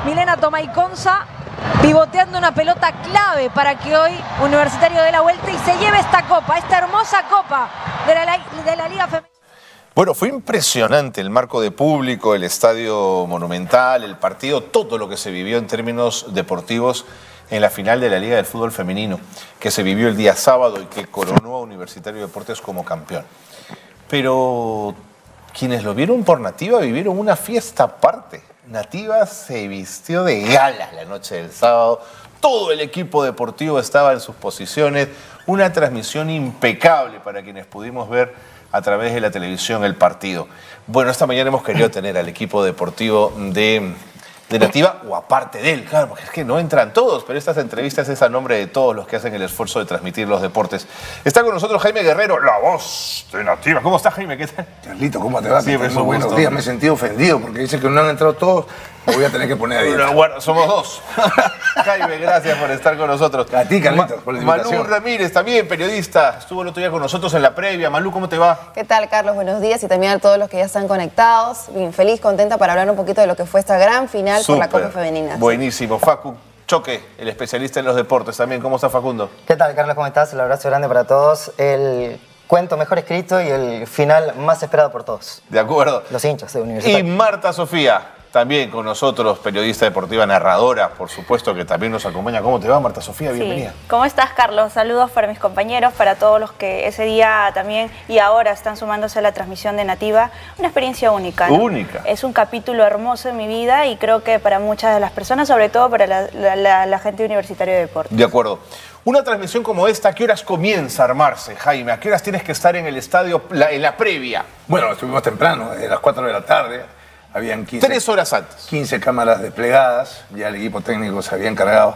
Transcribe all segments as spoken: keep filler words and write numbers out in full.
Milena Tomaiconza pivoteando una pelota clave para que hoy Universitario dé la vuelta y se lleve esta copa, esta hermosa copa de la, de la Liga Femenina. Bueno, fue impresionante el marco de público, el estadio monumental, el partido, todo lo que se vivió en términos deportivos en la final de la Liga del Fútbol Femenino, que se vivió el día sábado y que coronó a Universitario de Deportes como campeón. Pero quienes lo vieron por Nativa vivieron una fiesta aparte. Nativa se vistió de gala la noche del sábado, todo el equipo deportivo estaba en sus posiciones, una transmisión impecable para quienes pudimos ver a través de la televisión el partido. Bueno, esta mañana hemos querido tener al equipo deportivo de, de Nativa, o aparte de él, claro, porque es que no entran todos, pero estas entrevistas es a nombre de todos los que hacen el esfuerzo de transmitir los deportes. Está con nosotros Jaime Guerrero, la voz de Nativa. ¿Cómo estás, Jaime? ¿Qué tal? Carlito, ¿cómo te va? Sí, muy buenos días, me he sentido ofendido porque dice que no han entrado todos, me voy a tener que poner a dieta. Bueno, somos dos. Jaime, gracias por estar con nosotros. A ti, Carlitos, Ma por la invitación. Malú Ramírez, también periodista, estuvo el otro día con nosotros en la previa. Malú, ¿cómo te va? ¿Qué tal, Carlos? Buenos días y también a todos los que ya están conectados. Bien, feliz, contenta para hablar un poquito de lo que fue esta gran final Súper. por la Copa Femenina. Buenísimo. Facu Choque, el especialista en los deportes también. ¿Cómo está, Facundo? ¿Qué tal, Carlos? ¿Cómo estás? Un abrazo grande para todos. El cuento mejor escrito y el final más esperado por todos. De acuerdo. Los hinchas de Universitario. Y Marta Sofía, también con nosotros, periodista deportiva, narradora, por supuesto, que también nos acompaña. ¿Cómo te va, Marta Sofía? Bienvenida. Sí. ¿Cómo estás, Carlos? Saludos para mis compañeros, para todos los que ese día también y ahora están sumándose a la transmisión de Nativa. Una experiencia única, ¿no? Única. Es un capítulo hermoso en mi vida y creo que para muchas de las personas, sobre todo para la, la, la, la gente Universitaria de Deportes. De acuerdo. Una transmisión como esta, ¿a qué horas comienza a armarse, Jaime? ¿A qué horas tienes que estar en el estadio, la, en la previa? Bueno, estuvimos temprano, a las cuatro de la tarde. Habían quince, Tres horas antes. quince cámaras desplegadas, ya el equipo técnico se había encargado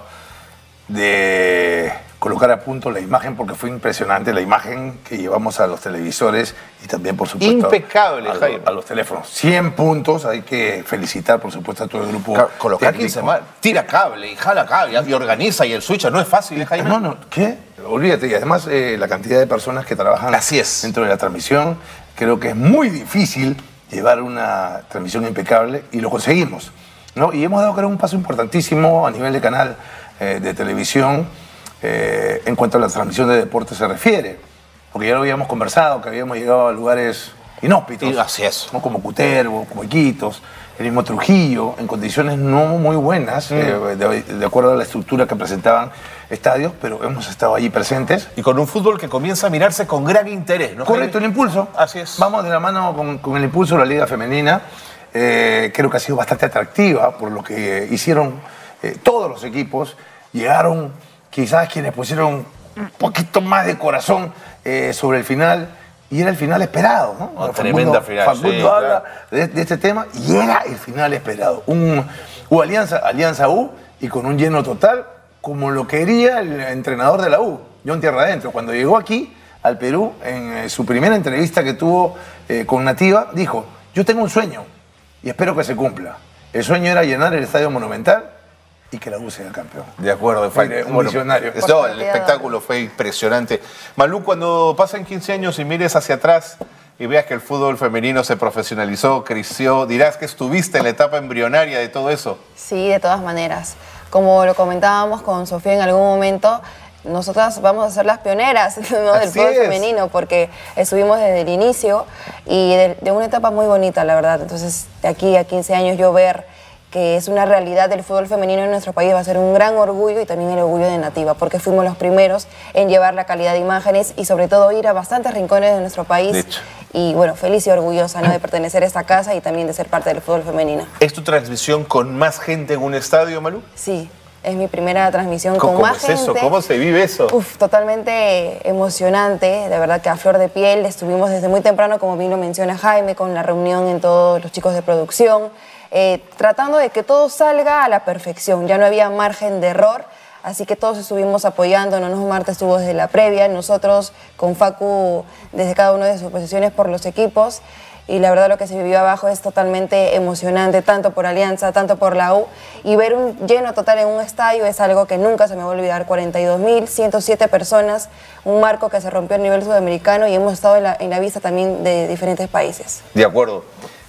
de colocar a punto la imagen, porque fue impresionante la imagen que llevamos a los televisores y también, por supuesto, impecable, a, Jaime. a los teléfonos. cien puntos, hay que felicitar, por supuesto, a todo el grupo Claro, colocar técnico. quince más, tira cable y jala cable y organiza y el switch, no es fácil, ¿eh, Jaime? No, no, ¿qué? Olvídate, y además eh, la cantidad de personas que trabajan Así es. dentro de la transmisión, creo que es muy difícil llevar una transmisión impecable y lo conseguimos, ¿no? Y hemos dado, creo, un paso importantísimo a nivel de canal eh, de televisión eh, en cuanto a la transmisión de deportes se refiere, porque ya lo habíamos conversado, que habíamos llegado a lugares inhóspitos, Y así es. ¿no? Como Cutervo, como Iquitos, el mismo Trujillo, en condiciones no muy buenas, mm. eh, de, de acuerdo a la estructura que presentaban estadios, pero hemos estado allí presentes. Y con un fútbol que comienza a mirarse con gran interés, ¿no, Correcto, Jaime? el impulso. Así es. Vamos de la mano con, con el impulso de la Liga Femenina. Eh, creo que ha sido bastante atractiva por lo que hicieron eh, todos los equipos. Llegaron quizás quienes pusieron un poquito más de corazón eh, sobre el final. Y era el final esperado, ¿no? Oh, tremenda final, Facundo sí, habla claro. de, de este tema y era el final esperado. Un, hubo Alianza, Alianza U y con un lleno total, como lo quería el entrenador de la U, John Tierra Adentro. Cuando llegó aquí, al Perú, en eh, su primera entrevista que tuvo eh, con Nativa, dijo, yo tengo un sueño y espero que se cumpla. El sueño era llenar el Estadio Monumental y que la U sea campeón. De acuerdo, fue Mire, un visionario. Eso, el espectáculo fue impresionante. Malú, cuando pasen quince años y mires hacia atrás y veas que el fútbol femenino se profesionalizó, creció, dirás que estuviste en la etapa embrionaria de todo eso. Sí, de todas maneras. Como lo comentábamos con Sofía en algún momento, nosotras vamos a ser las pioneras, ¿no? del Así fútbol es. femenino, porque estuvimos desde el inicio y de, de una etapa muy bonita, la verdad. Entonces, de aquí a quince años yo ver que es una realidad del fútbol femenino en nuestro país va a ser un gran orgullo y también el orgullo de Nativa, porque fuimos los primeros en llevar la calidad de imágenes y sobre todo ir a bastantes rincones de nuestro país. De hecho. Y bueno, feliz y orgullosa, ¿no? de pertenecer a esta casa y también de ser parte del fútbol femenino. ¿Es tu transmisión con más gente en un estadio, Malú? Sí, es mi primera transmisión ¿Cómo, con más cómo es gente. eso? ¿Cómo se vive eso? Uf, totalmente emocionante, de verdad que a flor de piel. Estuvimos desde muy temprano, como bien lo menciona Jaime, con la reunión en todos los chicos de producción, eh, tratando de que todo salga a la perfección. Ya no había margen de error, así que todos estuvimos apoyándonos. Marta estuvo desde la previa, nosotros con Facu desde cada una de sus posiciones por los equipos. Y la verdad lo que se vivió abajo es totalmente emocionante, tanto por Alianza, tanto por la U. Y ver un lleno total en un estadio es algo que nunca se me va a olvidar. cuarenta y dos mil ciento siete personas, un marco que se rompió a nivel sudamericano y hemos estado en la, en la vista también de diferentes países. De acuerdo. Eh,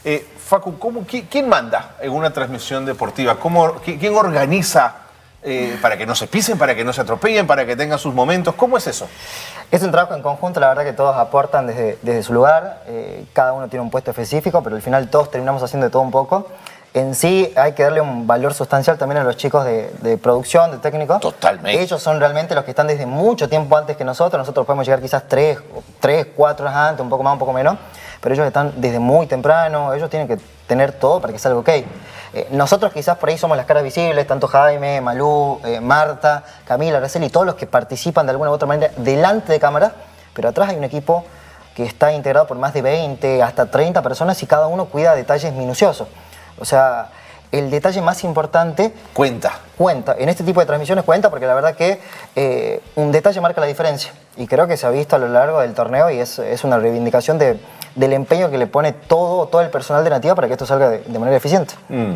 Facu, ¿cómo, quién, ¿quién manda en una transmisión deportiva? ¿Cómo, quién, ¿Quién organiza eh, para que no se pisen, para que no se atropellen, para que tengan sus momentos? ¿Cómo es eso? Es un trabajo en conjunto, la verdad que todos aportan desde, desde su lugar, eh, cada uno tiene un puesto específico, pero al final todos terminamos haciendo de todo un poco. En sí hay que darle un valor sustancial también a los chicos de, de producción, de técnicos. Totalmente. Ellos son realmente los que están desde mucho tiempo antes que nosotros. Nosotros podemos llegar quizás tres, tres, cuatro horas antes, un poco más, un poco menos. Pero ellos están desde muy temprano, ellos tienen que tener todo para que salga ok. Eh, nosotros quizás por ahí somos las caras visibles, tanto Jaime, Malú, eh, Marta, Camila, Araceli, todos los que participan de alguna u otra manera delante de cámara, pero atrás hay un equipo que está integrado por más de veinte, hasta treinta personas y cada uno cuida detalles minuciosos. O sea, el detalle más importante... Cuenta. Cuenta. En este tipo de transmisiones cuenta porque la verdad que eh, un detalle marca la diferencia. Y creo que se ha visto a lo largo del torneo y es, es una reivindicación de, del empeño que le pone todo, todo el personal de Nativa para que esto salga de, de manera eficiente. Mm.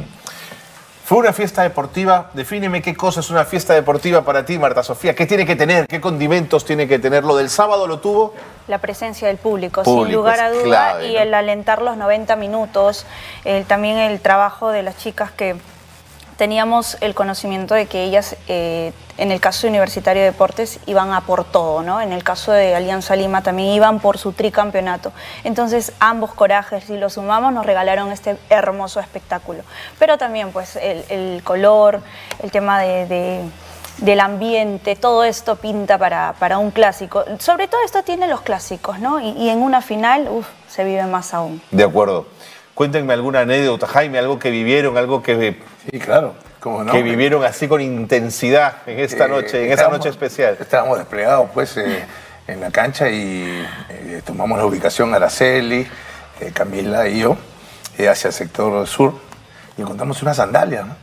Fue una fiesta deportiva. Defíneme qué cosa es una fiesta deportiva para ti, Marta Sofía. ¿Qué tiene que tener? ¿Qué condimentos tiene que tener? ¿Lo del sábado lo tuvo? La presencia del público, Público, sin lugar a es duda, clave, y ¿no? el alentar los noventa minutos, el, también el trabajo de las chicas que teníamos el conocimiento de que ellas, eh, en el caso de Universitario de Deportes, iban a por todo, ¿no? En el caso de Alianza Lima también iban por su tricampeonato. Entonces, ambos corajes, si los sumamos, nos regalaron este hermoso espectáculo. Pero también, pues, el, el color, el tema de... de del ambiente, todo esto pinta para, para un clásico. Sobre todo esto tiene los clásicos, ¿no? Y, y en una final, uff, se vive más aún. De acuerdo. Cuéntenme alguna anécdota, Jaime, algo que vivieron, algo que, Sí, claro. ¿Cómo no? que vivieron así con intensidad en esta Eh, noche, en esa estábamos- noche especial. Estábamos desplegados pues eh, en la cancha y eh, tomamos la ubicación Araceli, eh, Camila y yo, eh, hacia el sector sur. Y encontramos una sandalia, ¿no?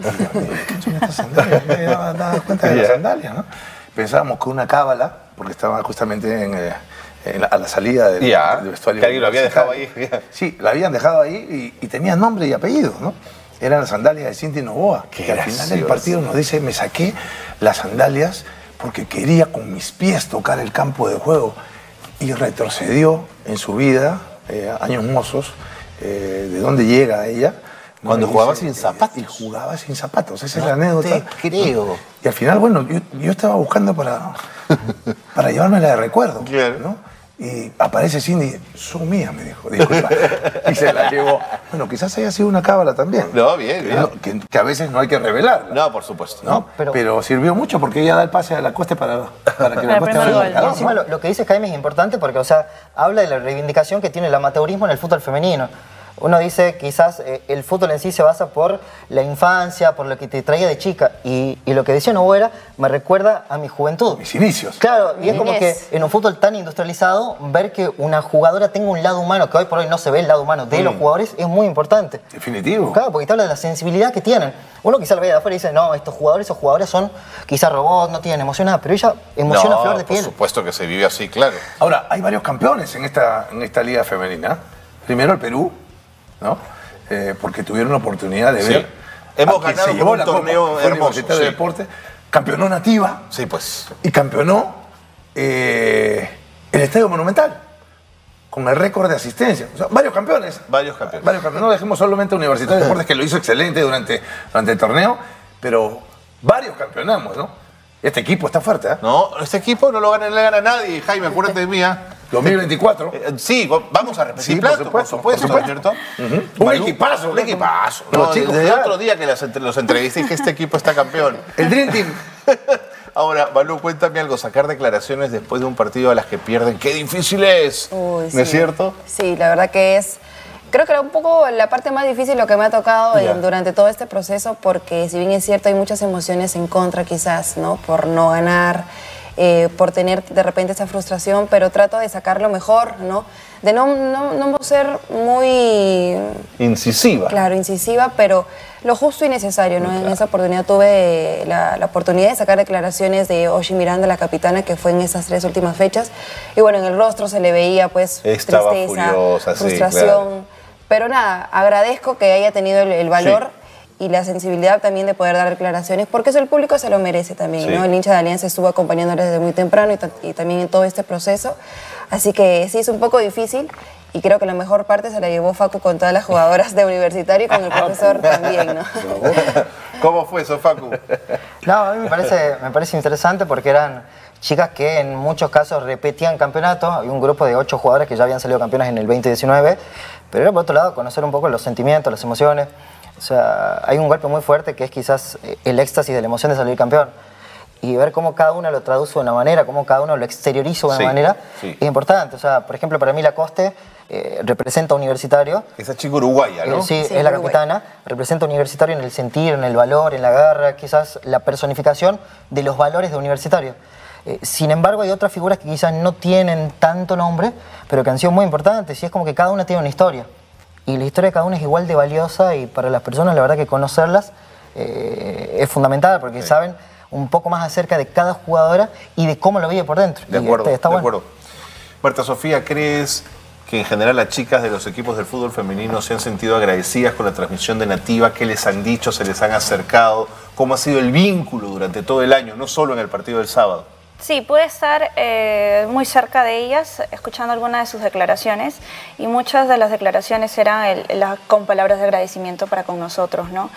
¿Qué son estas sandalias? Me daba, daba cuenta de las sandalias, ¿no? Pensábamos que una cábala, porque estaba justamente en, eh, en la- a la salida del, Ya, del vestuario. que alguien lo había dejado universitario. ahí. Sí, la habían dejado ahí y, y tenía nombre y apellido, ¿no? Eran las sandalias de Cinti Novoa. Qué que al final del gracioso. partido nos dice, me saqué las sandalias porque quería con mis pies tocar el campo de juego. Y retrocedió en su vida, eh, años mozos, eh, de dónde llega ella. ¿no? Cuando Y jugaba dice, sin zapatos. Y jugaba sin zapatos, esa es No la anécdota. te creo. Y al final, bueno, yo, yo estaba buscando para, para llevármela de recuerdo, Claro. ¿no? Y aparece Cindy, son mías, me dijo, disculpa. Y se la llevó. Bueno, quizás haya sido una cábala también. No, bien, bien. No, que, que a veces no hay que revelar. No, por supuesto. ¿no? Pero, pero- sirvió mucho porque ella da el pase a la coste para, para que Para la el coste primer vaya gol. al Y calor, encima ¿no? lo, lo que dice Jaime es importante porque, o sea, habla de la reivindicación que tiene el amateurismo en el fútbol femenino. Uno dice quizás eh, el fútbol en sí se basa por la infancia, por lo que te traía de chica. Y, y lo que decía Novo era, me recuerda a mi juventud. Mis inicios. Claro, y es como que Niñez. en un fútbol tan industrializado, ver que una jugadora tenga un lado humano, que hoy por hoy no se ve el lado humano de los jugadores, es muy importante. Definitivo. Claro, porque te habla de la sensibilidad que tienen. Uno quizá lo ve de afuera y dice, no, estos jugadores o jugadoras son quizás robots, no tienen emoción, nada, pero ella emociona a flor de por piel. supuesto que se vive así, claro. Ahora, hay varios campeones en esta, en esta liga femenina. Primero el Perú, ¿no? Eh, porque tuvieron la oportunidad de Sí. ver. Hemos a quien ganado se llevó un la torneo Copa, fue hermoso, Universitario sí. de Deportes, campeonó Nativa Sí, pues. y campeonó eh, el Estadio Monumental con el récord de asistencia. O sea, varios campeones. Varios campeones. Varios campeones. No dejemos solamente a Universitario de Deportes, que lo hizo excelente durante, durante el torneo, pero varios campeonamos, ¿no? Este equipo está fuerte, ¿eh? No, este equipo no lo gana, no le gana a nadie, Jaime, acuérdate de mí. ¿ah? dos mil veinticuatro. Eh, Sí, vamos a repetir Sí, por plato, por supuesto, supuesto, por ¿no es supuesto. cierto? Un Malú, equipazo, Un ¿no? equipazo. Los No, chicos, desde claro. otro día que los, entre- los entrevisté y que este equipo está campeón. El Dream Team. Ahora, Malú, cuéntame algo, sacar declaraciones después de un partido a las que pierden, qué difícil es. Uy, ¿No sí. es cierto? Sí, la verdad que es... Creo que era un poco la parte más difícil lo que me ha tocado Ya. en- durante todo este proceso, porque si bien es cierto hay muchas emociones en contra quizás, ¿no? Por no ganar, eh, por tener de repente esa frustración, pero trato de sacar lo mejor, ¿no? De no, no, no ser muy, Incisiva. claro, incisiva, pero lo justo y necesario, ¿no? En esa oportunidad tuve la, la oportunidad de sacar declaraciones de Oshi Miranda, la capitana, que fue en esas tres últimas fechas. Y bueno, en el rostro se le veía pues Estaba tristeza, furiosa, sí, frustración. claro. Pero nada, agradezco que haya tenido el, el valor Sí. y la sensibilidad también de poder dar declaraciones, porque eso el público se lo merece también, Sí. ¿no? El hincha de Alianza estuvo acompañándole desde muy temprano y, ta- y también en todo este proceso. Así que sí, es un poco difícil Y creo que la mejor parte se la llevó Facu con todas las jugadoras de Universitario y con el profesor también, ¿no? ¿Cómo fue eso, Facu? No, a mí me parece, me parece interesante porque eran chicas que en muchos casos repetían campeonatos. Había un grupo de ocho jugadoras que ya habían salido campeonas en el veinte diecinueve, pero era por otro lado conocer un poco los sentimientos, las emociones. O sea, hay un golpe muy fuerte que es quizás el éxtasis de la emoción de salir campeón. Y ver cómo cada una lo traduce de una manera, cómo cada uno lo exterioriza de una Sí, manera, sí. es importante. O sea, por ejemplo, para mí Lacoste eh, representa a Universitario. Esa chica uruguaya, ¿no? Eh, sí, Sí, es la Uruguay. capitana. Representa a Universitario en el sentir, en el valor, en la garra, quizás la personificación de los valores de Universitario. Eh, sin embargo, hay otras figuras que quizás no tienen tanto nombre, pero que han sido muy importantes. Y es como que cada una tiene una historia. Y la historia de cada una es igual de valiosa y para las personas, la verdad que conocerlas eh, es fundamental porque Sí. saben un poco más acerca de cada jugadora y de cómo lo vive por dentro. De Y acuerdo, este, está de bueno. acuerdo. Marta Sofía, ¿crees que en general las chicas de los equipos del fútbol femenino se han sentido agradecidas con la transmisión de Nativa? ¿Qué les han dicho? ¿Se les han acercado? ¿Cómo ha sido el vínculo durante todo el año, no solo en el partido del sábado? Sí, pude estar eh, muy cerca de ellas, escuchando algunas de sus declaraciones, y muchas de las declaraciones eran el, la, con palabras de agradecimiento para con nosotros, ¿no?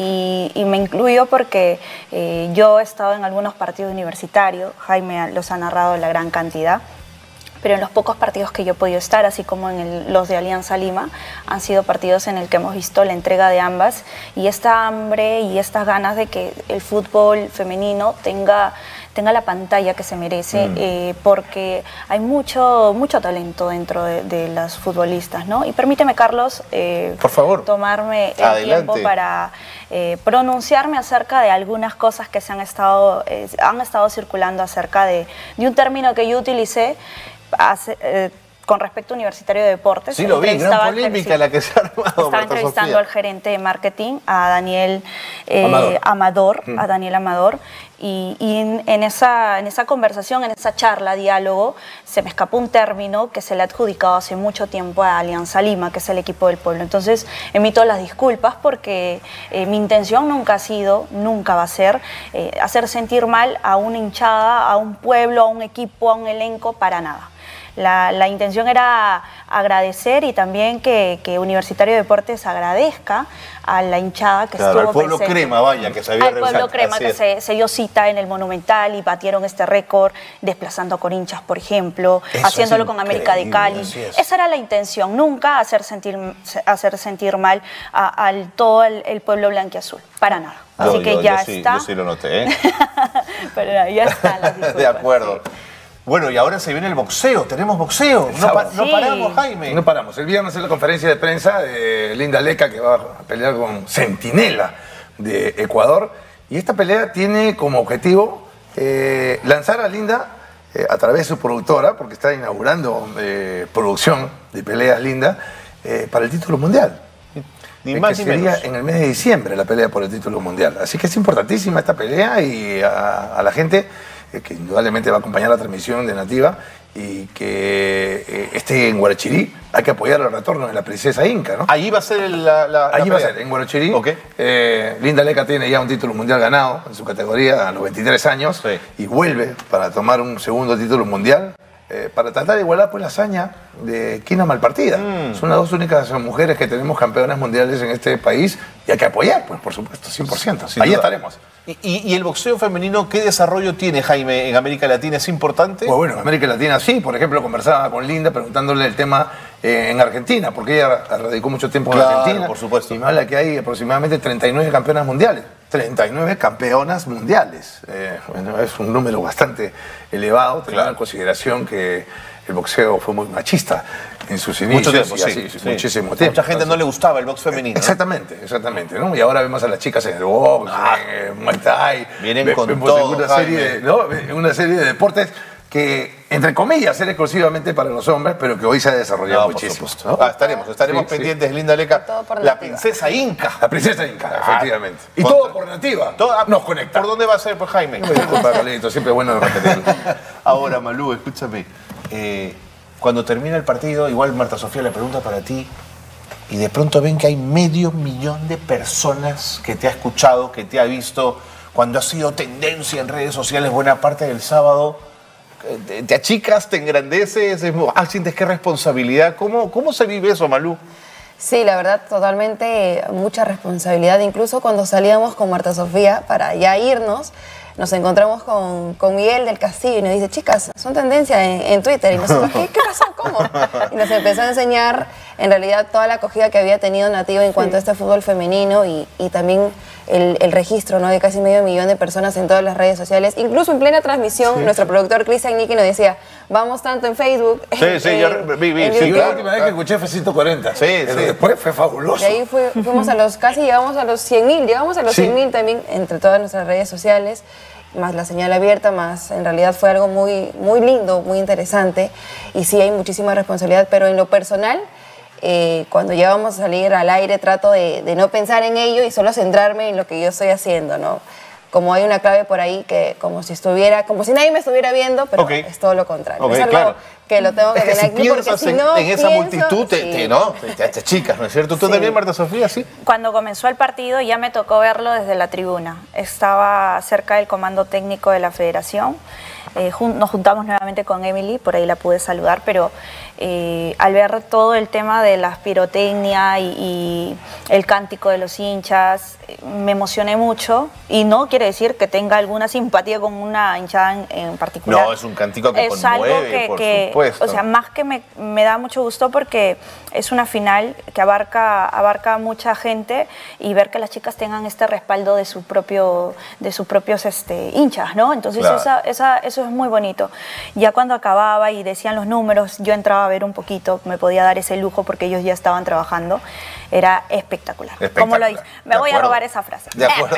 Y, y me incluyo porque eh, yo he estado en algunos partidos universitarios, Jaime los ha narrado la gran cantidad, pero en los pocos partidos que yo he podido estar, así como en el, los de Alianza Lima, han sido partidos en el que hemos visto la entrega de ambas y esta hambre y estas ganas de que el fútbol femenino tenga, tenga la pantalla que se merece, mm. eh, porque hay mucho, mucho talento dentro de, de las futbolistas, ¿no? Y permíteme, Carlos, eh, por favor, tomarme el adelante. tiempo para eh, pronunciarme acerca de algunas cosas que se han estado, eh, han estado circulando acerca de, de un término que yo utilicé Hace, eh, con respecto a Universitario de Deportes. Sí, lo vi, gran polémica la que se ha armado. Estaba Marta entrevistando Sofía. al gerente de marketing, a Daniel eh, Amador, Amador mm. a Daniel Amador, y, y en, en, esa, en esa conversación, en esa charla, diálogo, se me escapó un término que se le ha adjudicado hace mucho tiempo a Alianza Lima, que es el equipo del pueblo. Entonces, emito las disculpas porque eh, mi intención nunca ha sido, nunca va a ser, eh, hacer sentir mal a una hinchada, a un pueblo, a un equipo, a un elenco, para nada. La, la intención era agradecer y también que, que Universitario de Deportes agradezca a la hinchada que claro, estuvo al pueblo presente. crema, vaya, que se había Al pueblo realizado. crema Así que es. se, se dio cita en el Monumental y batieron este récord desplazando a Corinchas, por ejemplo, Eso haciéndolo es con América de increíble, Cali. así es. Esa era la intención, nunca hacer sentir, hacer sentir mal a, al todo el, el pueblo blanquiazul, para nada. No, Así que yo, ya yo sí, está. yo sí lo noté, ¿eh? Pero ya están las disculpas. De acuerdo. Sí. Bueno, y ahora se viene el boxeo, tenemos boxeo. No, pa- no Sí. paramos, Jaime. No paramos. El viernes es la conferencia de prensa de Linda Leca, que va a pelear con Centinela de Ecuador. Y esta pelea tiene como objetivo eh, lanzar a Linda eh, a través de su productora, porque está inaugurando eh, producción de peleas Linda, eh, para el título mundial. Ni Eh, más que ni sería menos. en el mes de diciembre la pelea por el título mundial. Así que es importantísima esta pelea y a, a la gente eh, que indudablemente va a acompañar la transmisión de Nativa y que eh, esté en Guarachirí, hay que apoyar el retorno de la princesa Inca, ¿no? Allí va a ser el- la, la Allí la va a pelea. ser, en Guarachirí. Ok. Eh, Linda Leca tiene ya un título mundial ganado en su categoría a los veintitrés años Sí. y vuelve para tomar un segundo título mundial eh, para tratar de igualar pues, la hazaña de Kina Malpartida. Mm. Son las dos únicas mujeres que tenemos campeonas mundiales en este país y hay que apoyar, pues por supuesto, cien por ciento. Sin Ahí duda. estaremos. ¿Y, y, y el boxeo femenino qué desarrollo tiene, Jaime, en América Latina? ¿Es importante? Pues bueno, en América Latina sí, por ejemplo, conversaba con Linda preguntándole el tema eh, en Argentina, porque ella radicó mucho tiempo Claro, en Argentina. por supuesto. Y me habla que hay aproximadamente treinta y nueve campeonas mundiales. treinta y nueve campeonas mundiales. Eh, bueno, es un número bastante elevado, teniendo Claro. en consideración que el boxeo fue muy machista en sus inicios. Mucho tiempo, y sí, así, sí. muchísimo tiempo. Mucha gente no le gustaba el box femenino. Exactamente, exactamente, ¿no? Y ahora vemos a las chicas en el box, Ah. en el Muay Thai. Vienen Ve- con vemos todo, en una Jaime. serie, de, ¿no? En una serie de deportes que, entre comillas, eran exclusivamente para los hombres, pero que hoy se ha desarrollado No, por muchísimo. supuesto. ¿no? Ah, estaremos, estaremos Sí, sí. pendientes, Linda Leca. Todo por La Nativa. princesa Inca. La princesa Inca, Ah, efectivamente. Y contra- todo por Nativa. Todo- ah, nos conecta. ¿Por dónde va a ser, pues, Jaime? Me disculpa, Carlito, siempre es bueno repetirlo. Ahora, Malú, escúchame. Eh, cuando termina el partido, igual Marta Sofía le pregunta para ti, y de pronto ven que hay medio millón de personas que te ha escuchado, que te ha visto, cuando ha sido tendencia en redes sociales buena parte del sábado. ¿Te, te achicas, te engrandeces? Es, ah, ¿sientes qué responsabilidad? ¿Cómo, ¿Cómo se vive eso, Malú? Sí, la verdad, totalmente mucha responsabilidad. Incluso cuando salíamos con Marta Sofía para ya irnos, nos encontramos con, con Miguel del Castillo y nos dice, chicas, son tendencia en, en Twitter. Y nosotros, ¿qué, ¿qué pasó? ¿Cómo? Y nos empezó a enseñar, en realidad, toda la acogida que había tenido Nativa en cuanto sí. a este fútbol femenino y, y también el, el registro, ¿no?, de casi medio millón de personas en todas las redes sociales. Incluso en plena transmisión, sí. nuestro productor Cristian Nicky nos decía, vamos tanto en Facebook. Sí, en, sí, yo vi, vi. Sí, yo la última vez que escuché fue ciento cuarenta. Sí, pero sí. después fue fabuloso. Y ahí fue, fuimos a los, casi llegamos a los cien mil, llegamos a los sí. cien mil también entre todas nuestras redes sociales, más la señal abierta, más en realidad fue algo muy, muy lindo, muy interesante. Y sí hay muchísima responsabilidad, pero en lo personal, eh, cuando ya vamos a salir al aire trato de, de no pensar en ello y solo centrarme en lo que yo estoy haciendo, ¿no? Como hay una clave por ahí que como si estuviera, como si nadie me estuviera viendo, pero okay. es todo lo contrario. Okay, es algo claro. que lo tengo que es que tener si aquí porque si no en, en esa pienso, multitud te, sí. te, ¿no? te, te chicas, ¿no es cierto? ¿Tú sí. también, Marta Sofía, sí? Cuando comenzó el partido ya me tocó verlo desde la tribuna. Estaba cerca del comando técnico de la federación. Eh, jun nos juntamos nuevamente con Emily, por ahí la pude saludar, pero eh, al ver todo el tema de la pirotecnia y, y el cántico de los hinchas, eh, me emocioné mucho y no quiere decir que tenga alguna simpatía con una hinchada en, en particular. No, es un cántico que es conmueve, algo que, por que, supuesto. O sea, más que me, me da mucho gusto porque es una final que abarca, abarca mucha gente y ver que las chicas tengan este respaldo de, su propio, de sus propios este, hinchas, ¿no? Entonces claro. esa, esa, eso es muy bonito. Ya cuando acababa y decían los números, yo entraba a ver un poquito, me podía dar ese lujo porque ellos ya estaban trabajando. Era espectacular. espectacular. ¿Cómo lo dice? Me voy a robar esa frase. De acuerdo.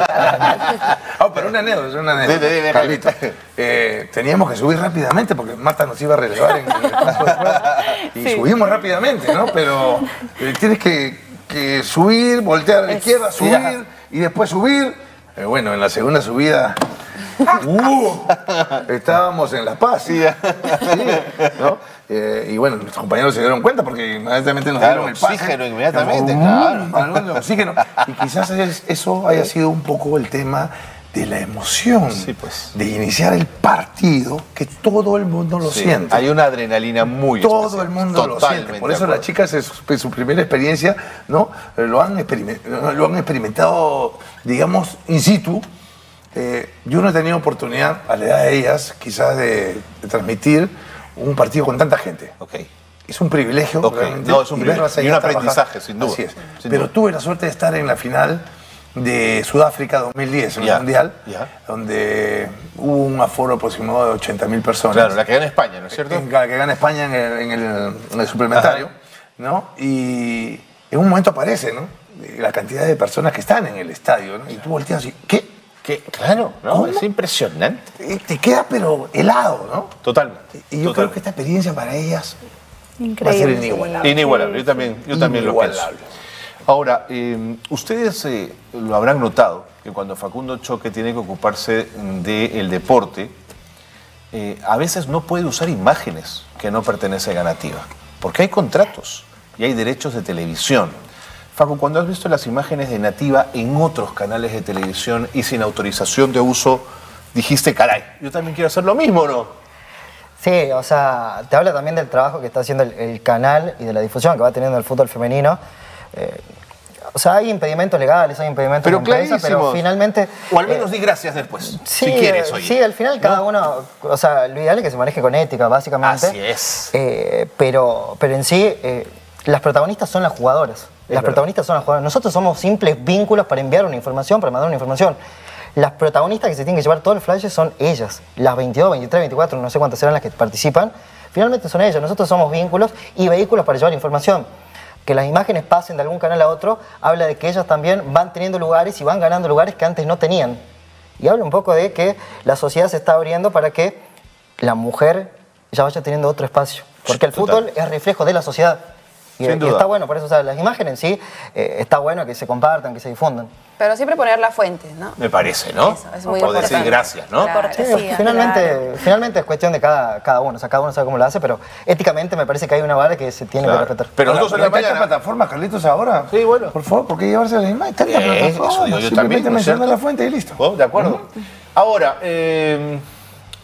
oh, pero una anécdota, una anécdota. De, de, de, Carlito, eh, teníamos que subir rápidamente porque Marta nos iba a relevar en, en el campo de prueba y sí. subimos rápidamente, ¿no? Pero eh, tienes que, que subir, voltear a la izquierda, subir ya. y después subir. Eh, bueno, en la segunda subida uh, estábamos en La Paz. Sí, sí, ¿no? Eh, y bueno, nuestros compañeros se dieron cuenta porque inmediatamente nos claro, dieron el pase. Oxígeno inmediatamente, um, claro. Oxígeno. Y quizás eso haya sido un poco el tema de la emoción, sí, pues. de iniciar el partido, que todo el mundo lo sí, siente. Hay una adrenalina muy Todo especial. el mundo Totalmente lo siente. Por eso las chicas en su, en su primera experiencia, ¿no? lo, han lo han experimentado, digamos, in situ. Eh, yo no he tenido oportunidad, a la edad de ellas, quizás de, de transmitir un partido con tanta gente. Okay. Es un privilegio. Okay. No, es un privilegio y un aprendizaje, sin duda. Así es. Sin Pero duda. tuve la suerte de estar en la final de Sudáfrica dos mil diez, en el yeah. Mundial, yeah. donde hubo un aforo aproximado de ochenta mil personas. Claro, la que gana España, ¿no es cierto? En, la que gana España en el, en el, en el suplementario, Ajá. ¿no? Y en un momento aparece, ¿no? La cantidad de personas que están en el estadio, ¿no? Y tú volteas y, ¿qué? ¿Qué? Claro, ¿no? Es impresionante. Te queda pero helado, ¿no? Totalmente. Y yo Totalmente. creo que esta experiencia para ellas Increíble. va a ser inigualable. Inigualable, yo también, yo también lo pienso. Ahora, eh, ustedes eh, lo habrán notado, que cuando Facundo Choque tiene que ocuparse del deporte, eh, a veces no puede usar imágenes que no pertenecen a Nativa, porque hay contratos y hay derechos de televisión. Facu, cuando has visto las imágenes de Nativa en otros canales de televisión y sin autorización de uso, dijiste, caray, yo también quiero hacer lo mismo, ¿no? Sí, o sea, te habla también del trabajo que está haciendo el, el canal y de la difusión que va teniendo el fútbol femenino. Eh, o sea, hay impedimentos legales, hay impedimentos pero de empresa, pero finalmente... O al menos eh, di gracias después, sí, si quieres, oye. Sí, al final cada ¿no? uno... O sea, lo ideal es que se maneje con ética, básicamente. Así es. Eh, pero, pero en sí, eh, las protagonistas son las jugadoras. Es las verdad. protagonistas son las jugadoras. Nosotros somos simples vínculos para enviar una información, para mandar una información. Las protagonistas que se tienen que llevar todo el flash son ellas. Las veintidós, veintitrés, veinticuatro, no sé cuántas serán las que participan. Finalmente son ellas. Nosotros somos vínculos y vehículos para llevar información. Que las imágenes pasen de algún canal a otro, habla de que ellas también van teniendo lugares y van ganando lugares que antes no tenían. Y habla un poco de que la sociedad se está abriendo para que la mujer ya vaya teniendo otro espacio. Porque el fútbol es reflejo de la sociedad. Y, y está bueno, por eso, o sea, las imágenes en sí, eh, está bueno que se compartan, que se difundan. Pero siempre poner la fuente, ¿no? Me parece, ¿no? Eso, es muy o importante. decir gracias, ¿no? Claro. Sí, Sí, finalmente, claro. finalmente es cuestión de cada, cada uno, o sea, cada uno sabe cómo lo hace, pero éticamente me parece que hay una vara que se tiene Claro. que respetar. Pero Ahora, nosotros en la ¿hay tantas mañana... plataformas, Carlitos, ahora? Sí, bueno. Por favor, ¿por qué llevarse la imagen? Tantas Eh, plataformas. eso digo yo Simplemente también, ¿no es menciona cierto? la fuente y listo. Oh, de acuerdo. Ahora, eh,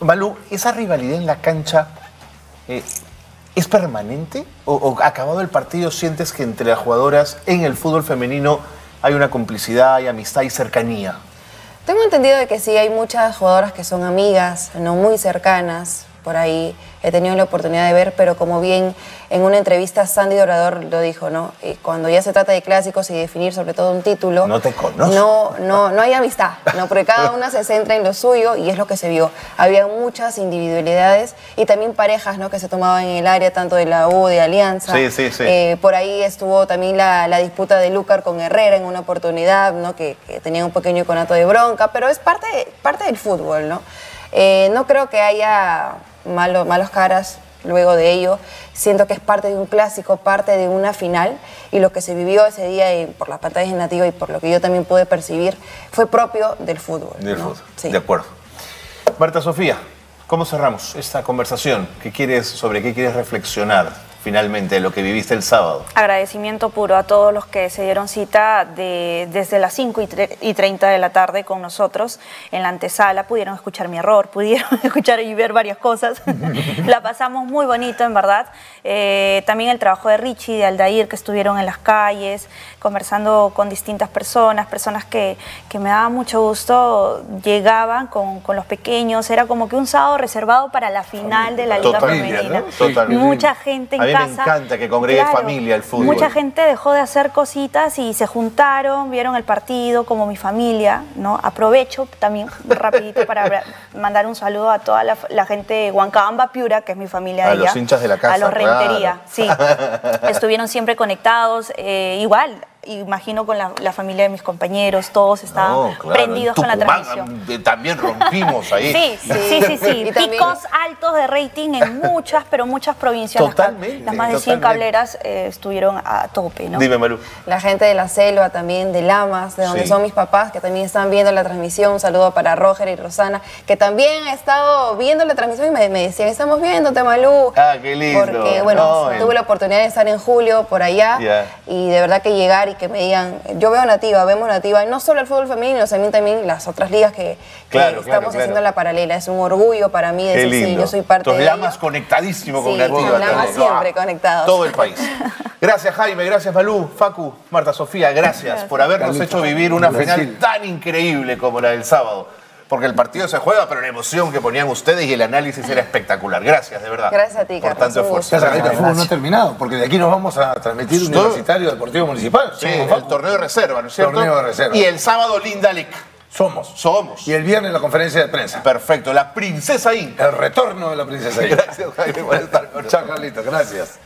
Malú, ¿esa rivalidad en la cancha eh, es permanente? ¿O, o acabado el partido sientes que entre las jugadoras en el fútbol femenino hay una complicidad, hay amistad y cercanía? Tengo entendido de que sí, hay muchas jugadoras que son amigas, no muy cercanas, por ahí he tenido la oportunidad de ver, pero como bien en una entrevista Sandy Dorador lo dijo, ¿no? Y cuando ya se trata de clásicos y definir sobre todo un título, no te conozco. No, no, no hay amistad, ¿no? Porque cada una se centra en lo suyo y es lo que se vio. Había muchas individualidades y también parejas, ¿no? Que se tomaban en el área, tanto de la U, de Alianza. Sí, sí, sí. Eh, por ahí estuvo también la, la disputa de Lucar con Herrera en una oportunidad, ¿no? Que, que tenía un pequeño conato de bronca, pero es parte, parte del fútbol, ¿no? Eh, no creo que haya malo, malos caras luego de ello. Siento que es parte de un clásico, parte de una final, y lo que se vivió ese día y por las pantallas nativas y por lo que yo también pude percibir fue propio del fútbol. Del ¿no? fútbol, Sí. de acuerdo. Marta Sofía, ¿cómo cerramos esta conversación? ¿Qué quieres, sobre qué quieres reflexionar finalmente de lo que viviste el sábado? Agradecimiento puro a todos los que se dieron cita de, desde las cinco y treinta de la tarde con nosotros en la antesala. Pudieron escuchar mi error, pudieron escuchar y ver varias cosas. La pasamos muy bonito, en verdad. Eh, también el trabajo de Richie, de Aldair, que estuvieron en las calles, conversando con distintas personas, personas que, que me daba mucho gusto, llegaban con, con los pequeños. Era como que un sábado reservado para la final de la Liga Totalmente, Femenina. ¿no? Totalmente. Mucha gente en A mí casa. me encanta que congregue familia el fútbol. Mucha gente dejó de hacer cositas y se juntaron, vieron el partido como mi familia, ¿no? Aprovecho también rapidito para mandar un saludo a toda la, la gente de Huancabamba, Piura, que es mi familia de A allá. los hinchas de la casa, A los Rentería, claro. sí. Estuvieron siempre conectados, eh, igual. Imagino con la, la familia de mis compañeros, todos estaban No, claro, prendidos en con la Tucumán, transmisión. eh, también rompimos ahí. Sí, sí, sí, sí, sí. Y también- Picos altos de rating en muchas, pero muchas provincias. Las ca- Totalmente, Las, más de cien totalmente. cableras eh, estuvieron a tope, ¿no? Dime, Malú. La gente de la selva también, de Lamas, de donde Sí. son mis papás, que también están viendo la transmisión. Un saludo para Roger y Rosana, que también ha estado viendo la transmisión y me, me decían, estamos viéndote, Malú. Ah, qué lindo. Porque, bueno, No, tuve el- la oportunidad de estar en julio por allá Ya. y de verdad que llegar y que me digan, yo veo Nativa, vemos Nativa, y no solo el fútbol femenino, también, también las otras ligas que, que Claro, estamos claro, claro. haciendo la paralela. Es un orgullo para mí Qué decir, sí, lindo. yo soy parte Los de Lamas ello. conectadísimo con Sí, Nativa. con Lamas también. siempre Ah, conectados. Todo el país. Gracias, Jaime. Gracias, Malú. Facu, Marta Sofía, gracias, por habernos Carlito. hecho vivir una Brasil. final tan increíble como la del sábado. Porque el partido se juega, pero la emoción que ponían ustedes y el análisis era espectacular. Gracias, de verdad. Gracias a ti, por Carlos, tanto un esfuerzo. gusto. Ya sabes que el Gracias. fútbol no ha terminado, porque de aquí nos vamos a transmitir Todo- Universitario Deportivo Municipal. Sí, Somos el Facu. torneo de reserva, ¿no es cierto? Torneo de reserva. Y el sábado, Linda Lic. Somos. Somos. Y el viernes la conferencia de prensa. Perfecto, la princesa Inca. El retorno de la princesa. Gracias, Jaime, por estar con nosotros. Chao, Carlito. Gracias.